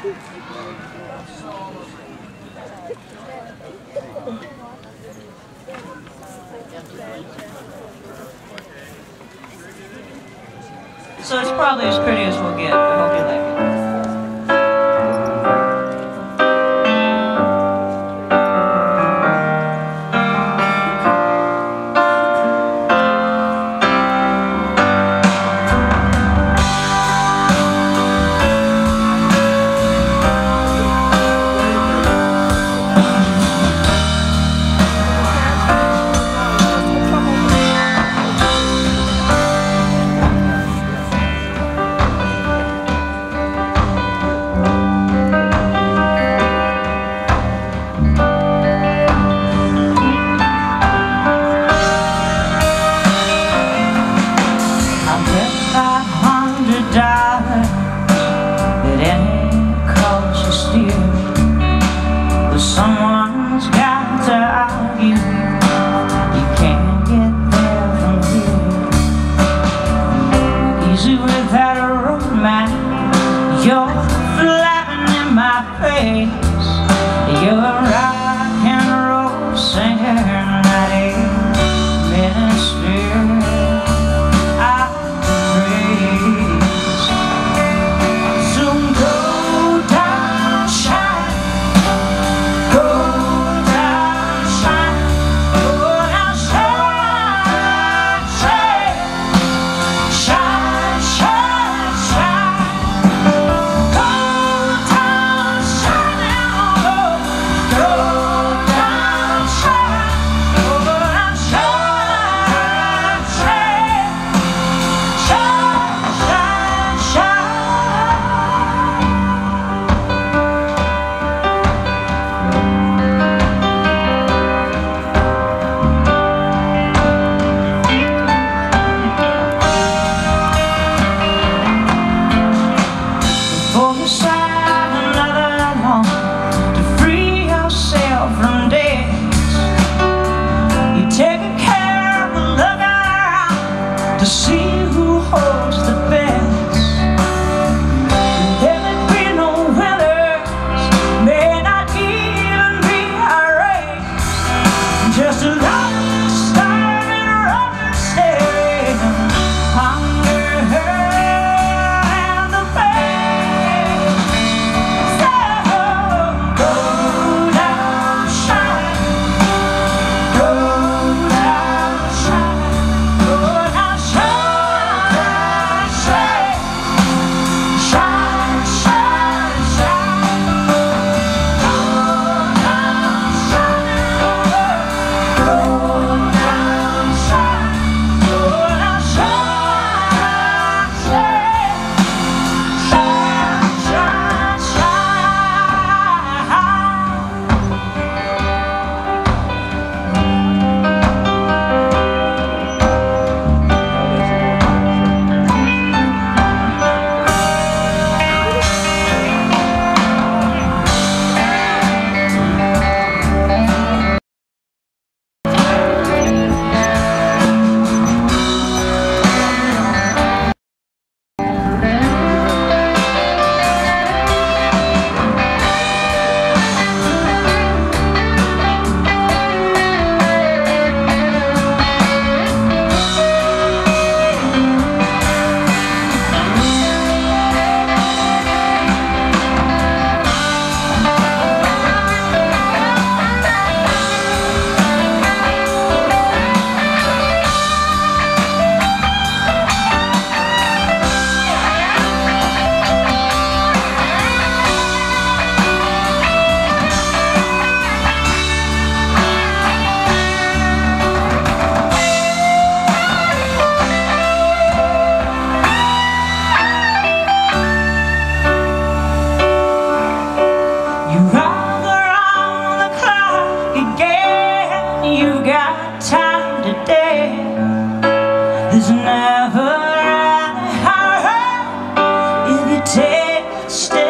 So it's probably as pretty as we'll get. I hope you like it. Someone's got to argue. You can't get there from here. Easy without a roadmap. You're flapping in my face. You're a rock and roll singer, not a minister. I praise. So go down, shine. To see who holds the best. There'll be no winners, may not even be a race. Just a long starving rubber staring hunger and the pain. So go down, shine. Go down, shine. You've got time today. There's never a hurry if you take a step.